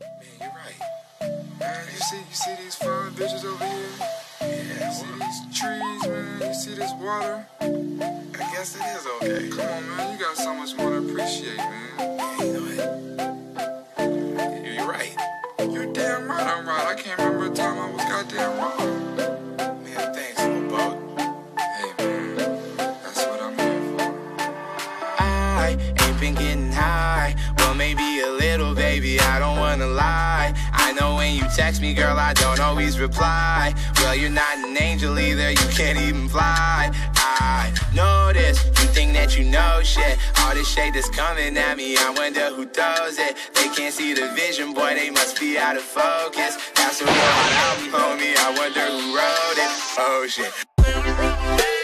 you're right. Man, you see these fine bitches over here? Yeah, you see these trees, man? You see this water? I guess it is okay. Come on, man, you got so much more to appreciate, man. Yeah, you know it. You're right. You're damn right I'm right. I can't remember a time I was goddamn wrong. Man, thanks, little boat. Hey, man, that's what I'm here for. I ain't been getting high. Well, maybe a little, baby, I don't wanna lie. I know when you text me, girl, I don't always reply. Well, you're not an angel either, you can't even fly. I know this, you think that you know shit. All this shade that's coming at me, I wonder who throws it. They can't see the vision, boy, they must be out of focus. That's a real hot album, homie, I wonder who wrote it. Oh shit.